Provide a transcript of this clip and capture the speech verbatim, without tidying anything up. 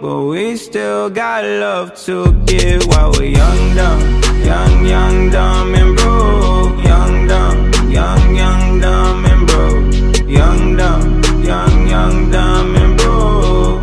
but we still got love to give. While we're young, dumb, young, young, dumb,